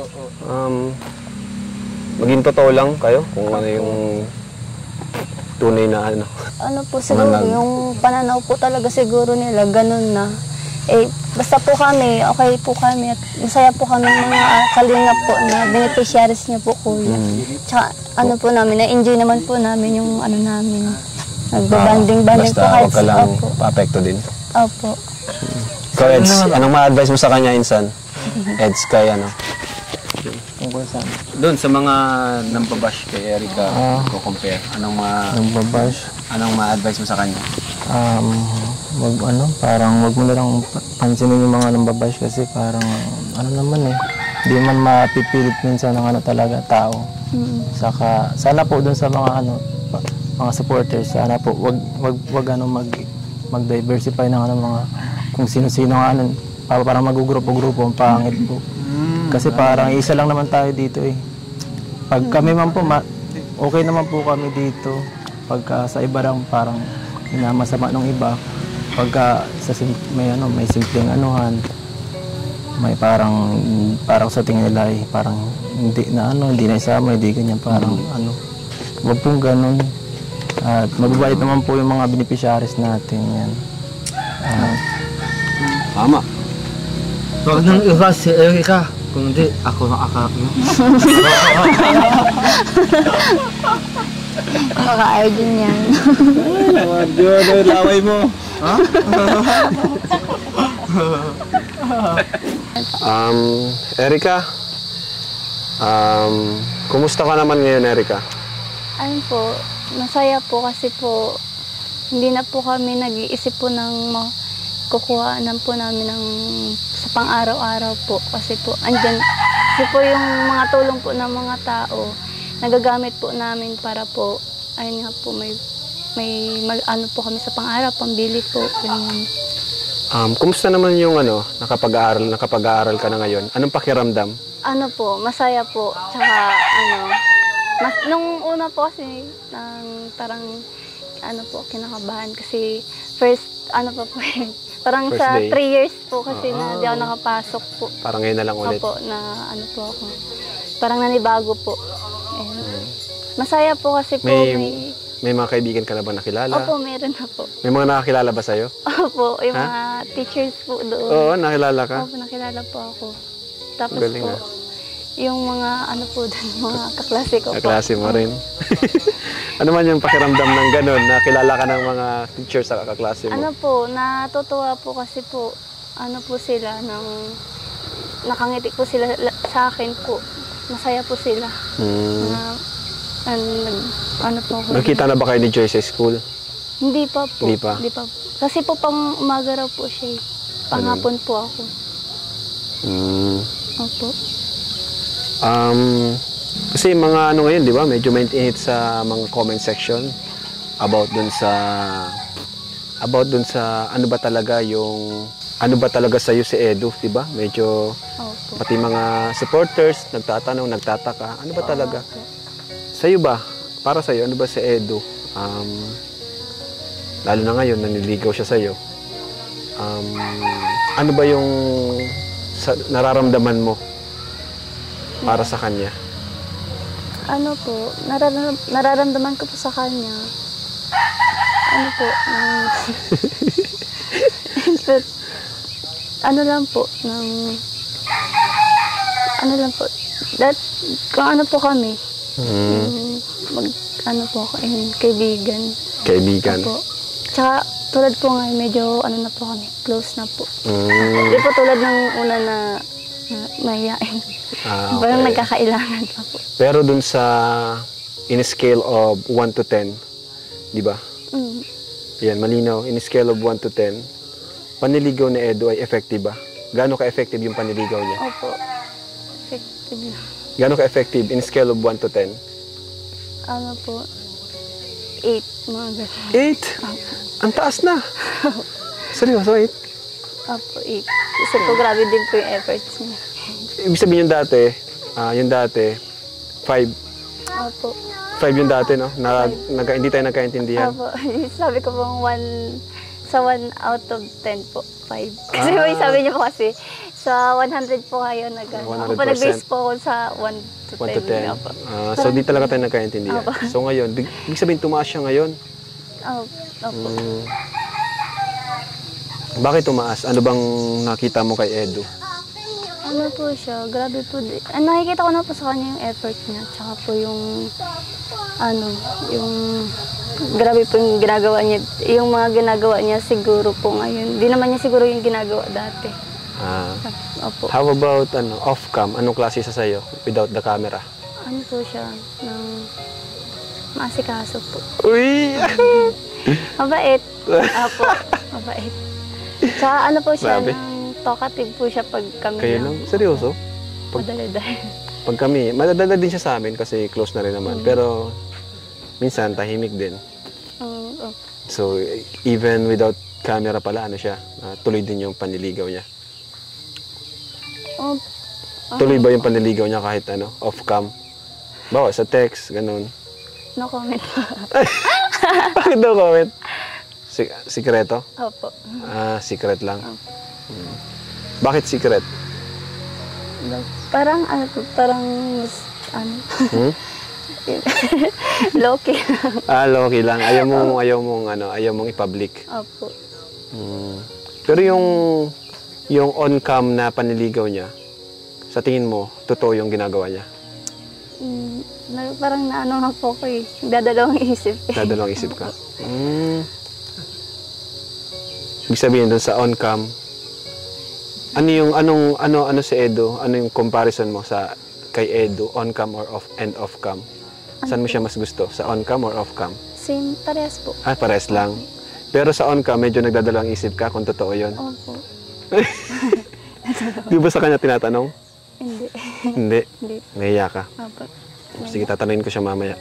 Speaker 6: maging totoo lang kayo kung ano yung tunay na ano.
Speaker 4: Ano po siguro, yung pananaw po talaga siguro nila, ganun na. Eh, basta po kami, okay po kami at masaya po kami mga kalingap po na beneficiaries niyo po kuya. Tsaka ano po namin, na-enjoy naman po namin yung ano namin. Nagbabanding-banding po kahit
Speaker 6: Basta huwag ka lang
Speaker 4: opo.
Speaker 6: pa-apekto din.
Speaker 4: Opo.
Speaker 6: Ikaw, Eds, anong ma-advise mo sa kanya, Insan? Eds, kay ano?
Speaker 7: Tungkol saan?
Speaker 6: Doon, sa mga nambabash kay Erica, compare.
Speaker 7: Nagbabash.
Speaker 6: Anong ma-advise mo sa kanya?
Speaker 7: Parang wag mo na lang pansinin yung mga nambabash kasi parang ano naman hindi man mapipilit minsan ng talaga tao. Saka sana po doon sa mga mga supporters, sana po wag mag-diversify ng mga kung sino-sino parang magugrupo-grupo ang pangit po. Kasi parang isa lang naman tayo dito Pag kami man po okay naman po kami dito. Pagka sa iba lang parang inamasama ng iba. Pagka may simpleng may parang sa tingin nila parang hindi na isama, hindi ganyan, parang wag pong ganun. At mababait naman po yung mga beneficiaries natin yan.
Speaker 6: Tama.
Speaker 1: Huwag nang iwas si Erica. Kung hindi, ako makakak mo.
Speaker 4: Kaka-air din yan.
Speaker 6: Diyon, laway mo. Ha? Erica, kumusta ka naman ngayon, Erica?
Speaker 4: Ayun po, masaya po kasi po hindi na po kami nag-iisip po ng kukuhaan po namin sa pang-araw-araw po kasi po andyan kasi po yung mga tulong po ng mga tao nagagamit po namin para po ayun nga po may po kami sa pang-araw, pambili po ganyan.
Speaker 6: Kumusta naman yung nakapag-aaral ka na ngayon? Anong pakiramdam?
Speaker 4: Ano po, masaya po. Tsaka nung una po kasi parang kinakabahan kasi first parang
Speaker 6: First
Speaker 4: sa
Speaker 6: day.
Speaker 4: 3 years po kasi na di ako nakapasok po.
Speaker 6: Parang ngayon na lang ulit.
Speaker 4: Opo, na po ako. Parang nanibago po. Masaya po kasi po
Speaker 6: May mga kaibigan ka na ba nakilala?
Speaker 4: Opo, meron na po.
Speaker 6: May mga nakakilala ba sa'yo?
Speaker 4: Opo, yung mga teachers po doon.
Speaker 6: Oo, nakilala ka?
Speaker 4: Opo, nakilala po ako. Tapos
Speaker 6: Galing,
Speaker 4: po, yung mga po doon, mga kaklase ko po.
Speaker 6: Kaklase mo rin. Ano man yung pakiramdam ng ganun, nakilala ka ng mga teachers sa kaklase mo?
Speaker 4: Natutuwa po kasi po, sila, nakangiti po sila sa akin po. Masaya po sila. Ano po ako.
Speaker 6: Nakita na ba kayo ni Joy sa school?
Speaker 4: Hindi pa po.
Speaker 6: Hindi pa?
Speaker 4: Hindi pa. Kasi po pang umaga raw po siya. Panghapon po ako. Opo.
Speaker 6: Kasi mga ano ngayon, di ba? Medyo mainit sa mga comment section about dun sa ano ba talaga sa iyo si Edo, di ba? Medyo
Speaker 4: Opo.
Speaker 6: pati mga supporters nagtatanong, nagtataka, ano ba talaga? Sa iyo ba? Para sa iyo, ano ba si Edo? Lalo na ngayon naniligaw siya sa iyo. Ano ba yung nararamdaman mo para sa kanya?
Speaker 4: Ano po, nararamdaman ko po sa kanya. Ano po, ano lang po, kung ano po kami, ano po ako, kaibigan.
Speaker 6: Kaibigan?
Speaker 4: Opo. Tsaka, tulad po nga, medyo, ano na po kami, close na po. Hindi po tulad ng una na mahihain.
Speaker 6: Okay.
Speaker 4: Parang nagkakailangan pa po.
Speaker 6: Pero dun sa, in a scale of 1 to 10, di ba? Yan, malinaw. In a scale of 1 to 10, paniligaw ni Edo ay effective ba? Gaano ka-effective yung paniligaw niya?
Speaker 4: Opo. Effective na.
Speaker 6: Gaano ka-effective in a scale of 1 to 10?
Speaker 4: Ano po, 8, mga ganun.
Speaker 6: 8? Ang taas na. Seryoso, 8?
Speaker 4: Opo, 8. Kasi po, grabe din po yung efforts niya.
Speaker 6: Ibig sabihin yung dati, 5.
Speaker 4: Opo.
Speaker 6: 5 yung dati, no? Hindi tayo nagkaintindihan.
Speaker 4: Opo. Sabi ko pong 1 out of 10 po, 5. Kasi po, sabi niya po kasi, sa 100 po kayo ako po
Speaker 6: 100%.
Speaker 4: nag-base po ako sa 1 to 10.
Speaker 6: 1 to 10.
Speaker 4: Opo.
Speaker 6: So, di talaga tayo nagkaintindihan.
Speaker 4: Opo.
Speaker 6: So, ngayon, ibig sabihin, tumaas siya ngayon.
Speaker 4: Opo.
Speaker 6: Bakit tumaas? Ano bang nakita mo kay Edo?
Speaker 4: Ano po siya, grabe po. Nakikita ko na po sa kanya yung effort niya. Tsaka po yung, grabe po yung ginagawa niya. Yung mga ginagawa niya siguro po ngayon. Di naman niya siguro yung ginagawa dati. Opo.
Speaker 6: How about off-cam? Anong klase sa sayo without the camera?
Speaker 4: Ano po siya, maasikaso po.
Speaker 6: Uy!
Speaker 4: Mabait. Opo, mabait. Tsaka ano po siya,
Speaker 6: Grabe.
Speaker 4: talkative po siya pag kami
Speaker 6: Kayo lang? Seryoso?
Speaker 4: madali-dali.
Speaker 6: Pag kami, madadala din siya sa amin kasi close na rin naman. Pero minsan tahimik din.
Speaker 4: Opo.
Speaker 6: So even without camera pala, tuloy din yung panliligaw niya. Tuloy ba yung panliligaw niya kahit off-cam? Bawa sa text, ganun.
Speaker 4: No comment.
Speaker 6: Bakit daw comment? Sikreto?
Speaker 4: Opo.
Speaker 6: Secret lang. Bakit secret?
Speaker 4: Parang low-key.
Speaker 6: Low-key lang. Ayaw mong i-public.
Speaker 4: Opo.
Speaker 6: Pero yung on-cam na panliligaw niya, sa tingin mo, totoo yung ginagawa niya?
Speaker 4: Parang nga po ko eh. Dadalawang isip eh.
Speaker 6: Dadalawang isip ka? Ibig sabihin doon sa on-cam, ano si Edo? Ano yung comparison mo kay Edo, on-cam or off-cam? Saan mo siya mas gusto? Sa on-cam or off-cam?
Speaker 4: Same, parehas po.
Speaker 6: Parehas lang. Pero sa on-cam, medyo nagdadalawang isip ka kung totoo yun.
Speaker 4: Opo.
Speaker 6: Di ba sa kanya tinatanong?
Speaker 4: Hindi.
Speaker 6: Hindi.
Speaker 4: Hindi.
Speaker 6: Nahiya ka.
Speaker 4: Opo.
Speaker 6: Sige, tatanungin ko siya mamaya.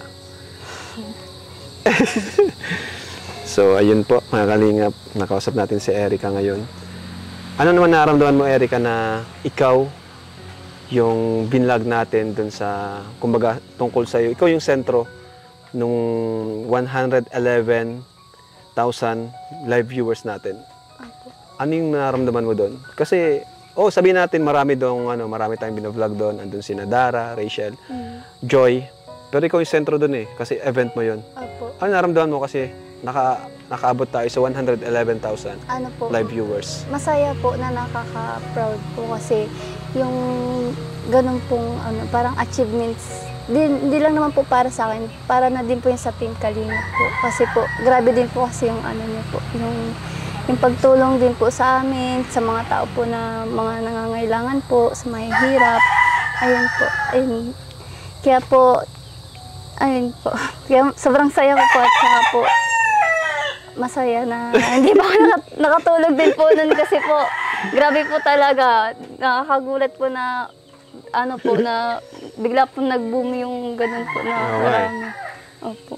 Speaker 6: So, ayun po, mga kalingap. Nakausap natin si Erica ngayon. Ano naman nararamdaman mo, Erica, na ikaw yung binlog natin dun sa, kumbaga, tungkol sa'yo. Ikaw yung sentro nung 111,000 live viewers natin. Ano yung nararamdaman mo doon? Kasi, sabihin natin marami tayong binablog doon. Andun si Dara, Rachel, Joy. Pero ikaw yung sentro doon kasi event mo yun.
Speaker 4: Opo.
Speaker 6: Ano nararamdaman mo kasi nakaabot tayo sa 111,000
Speaker 4: Ano po?
Speaker 6: live viewers?
Speaker 4: Masaya po na nakaka-proud po kasi yung ganun pong parang achievements. Hindi lang naman po para sa akin, para na din po yung sa Team Kalingap po. Kasi po, grabe din po kasi yung niya po, yung pagtulong din po sa amin, sa mga tao po na mga nangangailangan po, sa mahihirap. Ayun po. Ayun. Kaya po, Ayun po. Kaya sobrang saya ko po at saka po masaya na hindi pa ako nakatulog din po nun kasi po grabe po talaga. Nakakagulat po na ano po na bigla po nag-boom yung ganun po na marami. Opo.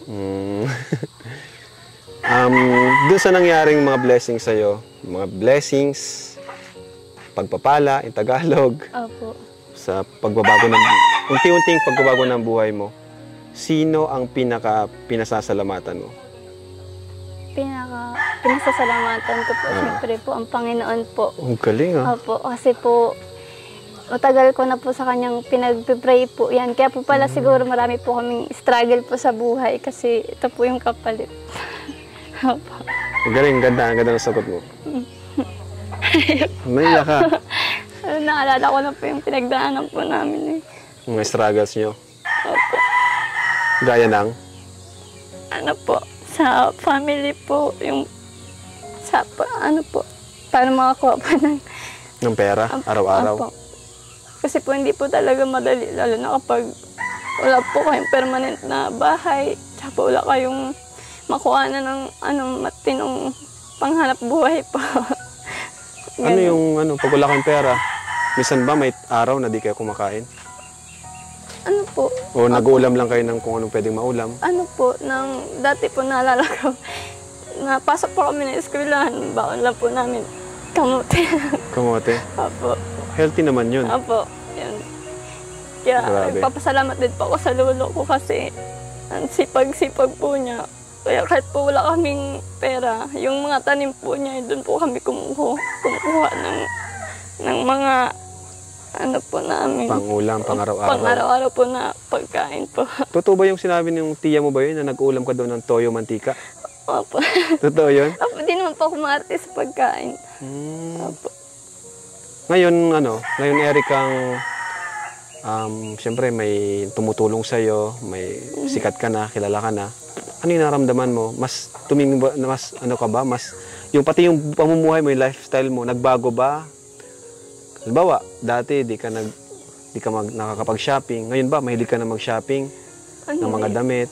Speaker 6: Doon sa nangyaring mga blessings sa'yo, mga blessings, pagpapala in Tagalog,
Speaker 4: Opo.
Speaker 6: sa pagbabago ng, unti-unting pagbabago ng buhay mo, sino ang pinasasalamatan mo?
Speaker 4: Pinasasalamatan ko po, siyempre po, ang Panginoon po.
Speaker 6: Ang galing
Speaker 4: Opo, kasi po, matagal ko na po sa kanyang pinag-pray po yan. Kaya po pala siguro marami po kaming struggle po sa buhay kasi ito po yung kapalit. Opo.
Speaker 6: Ang galing, ang ganda ng sagot mo. Naiyak ka.
Speaker 4: Naalala ko na po yung pinagdaanan po namin eh.
Speaker 6: Mga struggles nyo.
Speaker 4: Opo.
Speaker 6: Gaya ng?
Speaker 4: Ano po, sa family po, yung sa ano po, para makakuha po
Speaker 6: ng pera, araw-araw.
Speaker 4: Opo. Kasi po hindi po talaga madali, lalo na kapag wala po kayong permanent na bahay, tsaka po wala kayong makuha na ng matinong panghanap buhay po.
Speaker 6: Ano yung pag wala kang pera, minsan ba may araw na di kayo kumakain?
Speaker 4: Ano po?
Speaker 6: O nag-uulam lang kayo ng kung anong pwedeng maulam?
Speaker 4: Ano po, dati po naalala ko, napasok po kami ng eskwelahan, baon lang po namin, kamote.
Speaker 6: Kamote?
Speaker 4: Opo.
Speaker 6: Healthy naman yun.
Speaker 4: Opo, yun. Kaya papasalamat din po ako sa lolo ko kasi ang sipag-sipag po niya. Kaya kahit po wala kaming pera, yung mga tanim po niya, doon po kami kumukuha ng mga ano po namin.
Speaker 6: Pang-ulam, pang-araw-araw.
Speaker 4: Pang-araw-araw po na pagkain po.
Speaker 6: Totoo ba yung sinabi ng tiya mo ba yun na nag-ulam ka daw ng toyo mantika?
Speaker 4: Opo.
Speaker 6: Totoo yun?
Speaker 4: Opo, di naman po ako maarte sa pagkain. Opo.
Speaker 6: Ngayon, Eric, siyempre may tumutulong sa'yo, may sikat ka na, kilala ka na. Ano yung naramdaman mo? Mas tumingin ba, mas ka ba? Mas, pati yung pamumuhay mo, yung lifestyle mo, nagbago ba? Halimbawa, dati di ka nakakapag-shopping. Ngayon ba, mahilig ka na mag-shopping ng mga damit?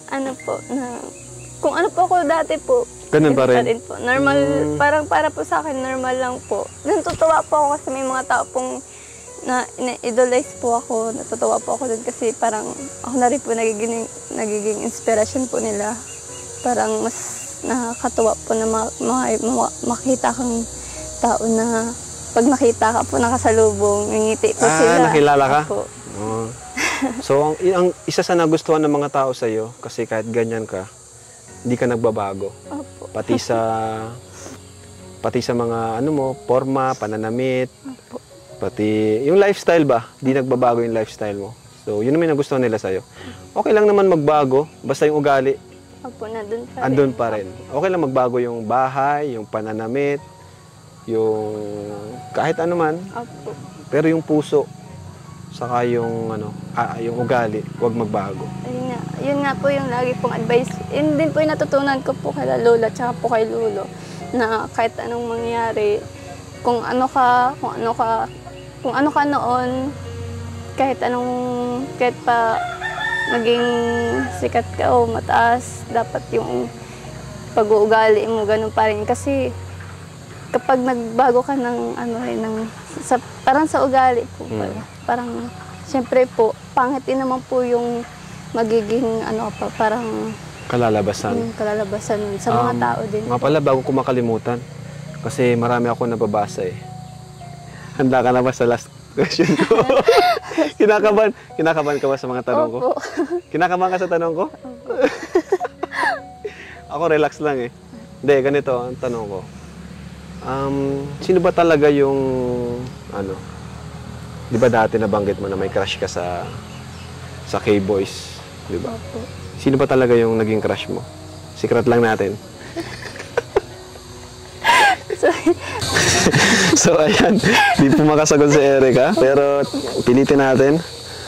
Speaker 4: Kung ano po ako dati po.
Speaker 6: Ganun pa rin?
Speaker 4: Po. Normal, parang para po sa akin, normal lang po. Natutuwa po ako kasi may mga tao pong na-idolize po ako. Natutuwa po ako doon kasi parang ako na rin po nagiging inspiration po nila. Parang mas nakakatuwa po na makita kang tao na pag nakita ka po nakasalubong, ngingiti po sila.
Speaker 6: Nakilala ka?
Speaker 4: Opo.
Speaker 6: Oh. So, ang isa sa nagustuhan ng mga tao sa'yo, kasi kahit ganyan ka, hindi ka nagbabago.
Speaker 4: Opo.
Speaker 6: Pati sa mga forma, pananamit,
Speaker 4: Opo.
Speaker 6: pati yung lifestyle ba, hindi nagbabago yung lifestyle mo. So, yun naman yung nagustuhan nila sa'yo. Okay lang naman magbago, basta yung ugali,
Speaker 4: Opo, nandun pa rin.
Speaker 6: andun pa rin. Okay lang magbago yung bahay, yung pananamit, yung kahit ano man.
Speaker 4: Opo.
Speaker 6: Pero yung puso, saka yung ugali, huwag magbago.
Speaker 4: Yun nga po yung lagi pong advice. Yun din po yung natutunan ko po kay Lola tsaka po kay Lolo na kahit anong mangyari, kung ano ka noon, kahit pa maging sikat ka o mataas, dapat yung pag-uugali mo ganun pa rin kasi kapag nagbago ka parang sa ugali po, parang siyempre po, pangit din naman po yung magiging parang
Speaker 6: kalalabasan
Speaker 4: sa mga tao din.
Speaker 6: Nga pala, bago ko makalimutan, kasi marami ako nababasa eh. Handa ka na ba sa last question ko? Kinakabahan ka ba sa mga tanong ko?
Speaker 4: Opo.
Speaker 6: Kinakabahan ka sa tanong ko?
Speaker 4: Opo.
Speaker 6: Ako relax lang eh. Hindi, ganito ang tanong ko. Sino ba talaga yung di ba dati nabanggit mo na may crush ka sa K-Boys, di ba?
Speaker 4: Opo.
Speaker 6: Sino ba talaga yung naging crush mo? Secret lang natin. So ayan, di po makasagot si Eric pero pilitin natin.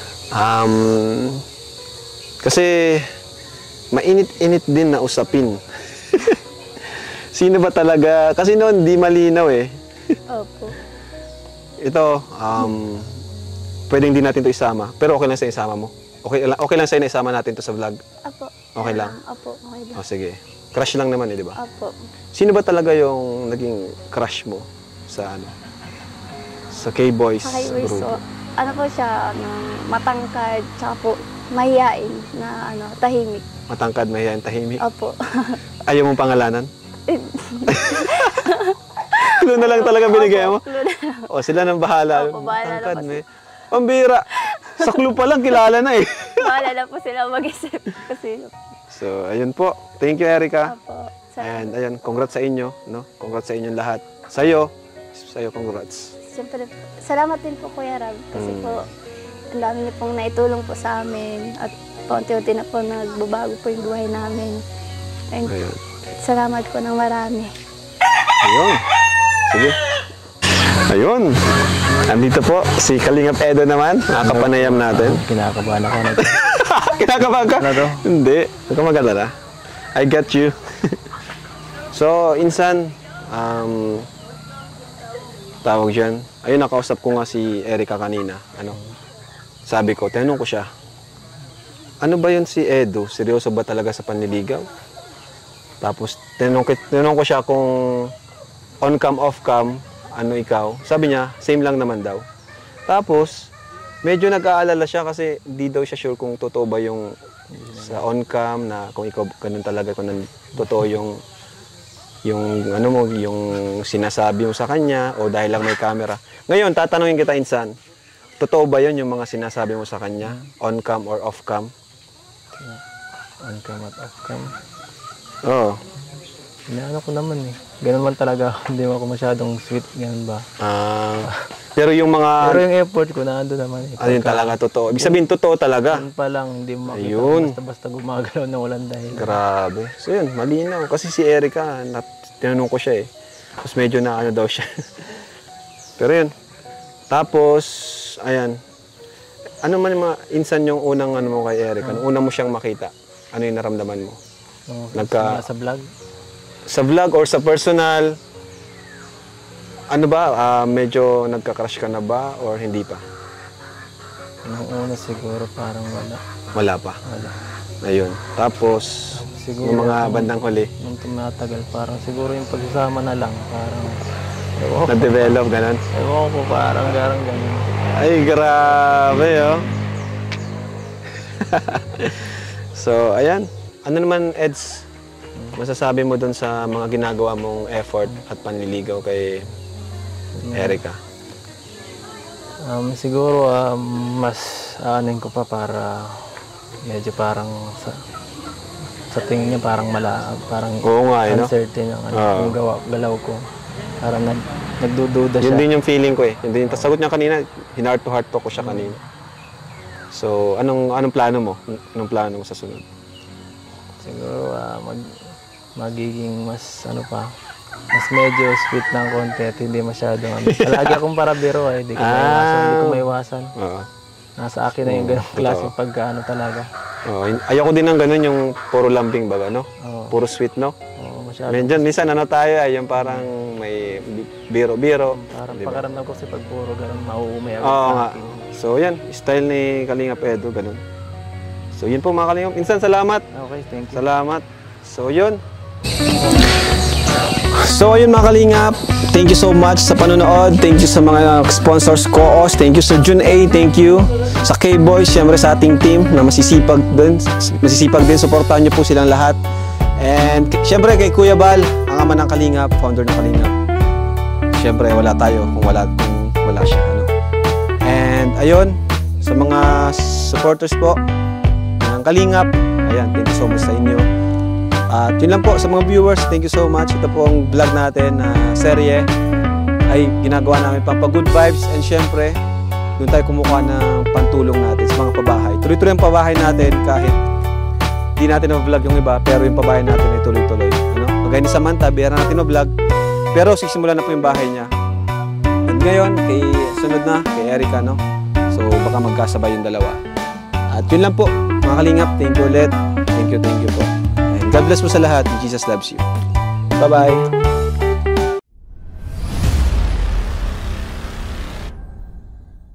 Speaker 6: Kasi mainit-init din na usapin. Sino ba talaga? Kasi noon di malinaw eh.
Speaker 4: Opo.
Speaker 6: Ito, pwedeng din natin ito isama. Pero okay lang sa isama mo. Okay lang sa'yo na isama natin to sa vlog?
Speaker 4: Apo.
Speaker 6: Okay lang?
Speaker 4: Apo, okay lang.
Speaker 6: O sige. Crush lang naman di ba?
Speaker 4: Apo.
Speaker 6: Sino ba talaga yung naging crush mo sa sa K-Boys
Speaker 4: Kay
Speaker 6: group?
Speaker 4: so, ano po siya, matangkad, tsaka po mahihain na tahimik.
Speaker 6: Matangkad, mahihain, tahimik?
Speaker 4: Opo.
Speaker 6: Ayaw mong pangalanan? Clue na lang talaga binigay mo? O sila nang bahala.
Speaker 4: Opo, bahala na po sila.
Speaker 6: Pambira. Sa clue pa lang, kilala na eh.
Speaker 4: Bahala na po sila mag-isip kasi.
Speaker 6: So, ayun po. Thank you, Erica.
Speaker 4: Opo.
Speaker 6: And ayun, congrats sa inyo, no? Congrats sa inyong lahat. Sa'yo, congrats.
Speaker 4: Siyempre, salamat din po Kuya Rab kasi po ang dami niyo pong naitulong po sa amin at paunti-unti na po nagbabago po yung buhay namin. And
Speaker 6: Ayun.
Speaker 4: salamat po ng marami.
Speaker 6: Ayun. Sige. Ayun. Andito po si Kalingap Edo naman, nakapanayam natin.
Speaker 7: Kinakabahan ako nito.
Speaker 6: Kinakabahan ka?
Speaker 7: Ano to?
Speaker 6: Hindi. Huwag ka mag-alala. I get you. So, insan, tawag dyan. Ayun, nakausap ko nga si Erica kanina. Sabi ko, tinanong ko siya, ano ba yun si Edo? Seryoso ba talaga sa panliligaw? Tapos, tinanong ko siya kung on-cam, off-cam, ano ikaw? Sabi niya, same lang naman daw. Tapos, medyo nag-aalala siya kasi di daw siya sure kung totoo ba yung sa on-cam na kung ikaw ganun talaga, kung totoo yung ano mo, yung sinasabi mo sa kanya o dahil lang may camera. Ngayon, tatanungin kita, insan, totoo ba yun yung mga sinasabi mo sa kanya? On-cam or off-cam?
Speaker 7: On-cam at off-cam.
Speaker 6: Oo.
Speaker 7: Inaano ko naman eh. Ganun man talaga. Hindi mo ako masyadong sweet. Ganun ba?
Speaker 6: Pero yung mga...
Speaker 7: Pero yung effort ko na ando naman eh.
Speaker 6: Ano yun talaga totoo? Ibig sabihin, totoo talaga.
Speaker 7: Ganun pa lang. Hindi mo makita.
Speaker 6: Ayun.
Speaker 7: Basta-basta gumagalaw na walang dahil.
Speaker 6: Grabe. So yun, malinaw. Kasi si Erica, tinanong ko siya eh. Tapos medyo na ano daw siya. Pero yun. Tapos, ayan. Ano man yung mga insan yung unang ano mo kay Erica? Nung una mo siyang makita, ano yung naramdaman mo?
Speaker 7: Sa vlog?
Speaker 6: Sa vlog or sa personal, ano ba? Medyo nagka-crush ka na ba or hindi pa?
Speaker 7: Nung una siguro parang wala.
Speaker 6: Wala pa?
Speaker 7: Wala.
Speaker 6: Ayun. Tapos,
Speaker 7: Siguro,
Speaker 6: yung mga bandang huli,
Speaker 7: nung tumatagal, parang siguro yung pagsasama na lang, parang...
Speaker 6: na-develop, ganun?
Speaker 7: Ewan ko, parang ganun.
Speaker 6: Ay, grabe, oh. So, ayan. Ano naman, Eds, masasabi mo doon sa mga ginagawa mong effort at panliligaw kay Erica?
Speaker 7: Siguro, mas aanin ko pa para medyo parang sa tingin niya parang
Speaker 6: Oo nga, no?
Speaker 7: uncertain ang yung galaw ko. Parang nagdududa siya.
Speaker 6: Yun din yung feeling ko eh. Yun din yung sagot niya kanina, heart to heart talk ko siya kanina. So, anong plano mo? Anong plano mo sa sunod?
Speaker 7: Siguro magiging mas mas medyo sweet ng konti at hindi masyadong Palagi akong parabiro eh. Hindi ko maiwasan.
Speaker 6: Oo.
Speaker 7: Nasa akin na yung ganong klaseng pagkaano talaga.
Speaker 6: Ayoko din ng ganun yung puro lambing baga, no? Puro sweet, no?
Speaker 7: Oo, masyado.
Speaker 6: Minsan tayo ay yung parang may biro-biro.
Speaker 7: Parang pakaramdam ko kasi pag puro ganun, mauumay ako.
Speaker 6: Oo nga. So yan, style ni Kalingap Edo, ganun. So yun po mga Kalingap. Insan, salamat.
Speaker 7: Okay, thank you.
Speaker 6: Salamat. So yun. So ayun mga Kalingap, thank you so much sa panonood. Thank you sa mga sponsors ko. Thank you sa June A. Thank you sa K-Boys, syempre sa ating team na masisipag din. Suportahan niyo po silang lahat. And syempre kay Kuya Bal, ang ama ng Kalingap, founder ng Kalingap. Syempre wala tayo kung wala siya. And ayun, sa mga supporters po ng Kalingap, ayan, thank you so much sa inyo. At yun lang po sa mga viewers, thank you so much. Ito po ang vlog natin na serye ay ginagawa namin pampa-good vibes, and syempre doon tayo kumukuha ng pantulong natin sa mga pabahay. Tuloy-tuloy ang pabahay natin kahit di natin na-vlog yung iba, pero yung pabahay natin ay tuloy-tuloy. Kagaya ni Samantha, biyara natin na-vlog, pero sisimula na po yung bahay niya. And ngayon, sunod na, kay Erica, no? So baka magkasabay yung dalawa. At yun lang po, mga Kalingap, thank you ulit. Thank you po. God bless po sa lahat. Jesus loves you. Bye-bye.